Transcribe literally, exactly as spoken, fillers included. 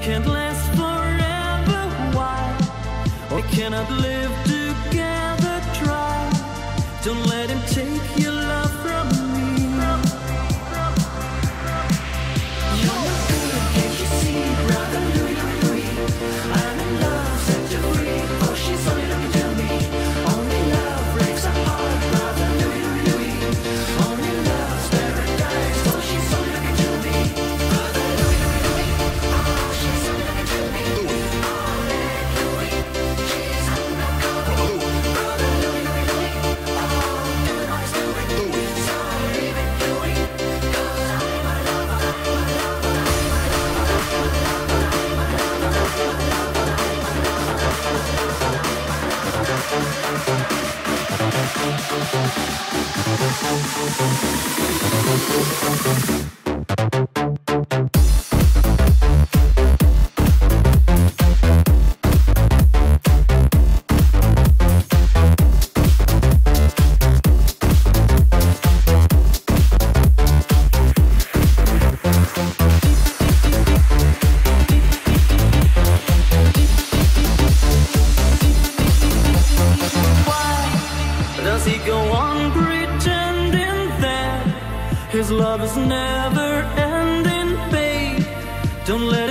can't last forever. Why? We cannot live together. Try. Don't let him take your love from me. You're not good, can't you see, brother Louis, Louis? I'm in love, set you free. Oh, she's only looking to me. Only love breaks our heart, brother Louis, Louis. Only love's paradise. Oh, she's only looking to me. Brother Louis, Louis. Oh, she's only looking to me. Only Louis. She's undercover. Brother Louis, Louis. Oh, do it always do it. So leave it, Louis. 'Cause I'm a lover, I'm a lover, I'm a Does he go on pretending that his love is never ending, babe? Don't let